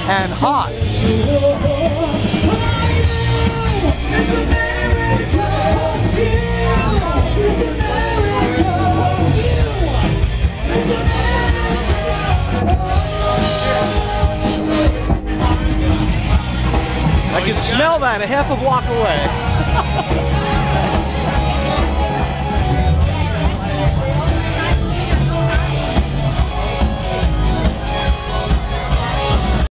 and hot. I can smell that a half a block away.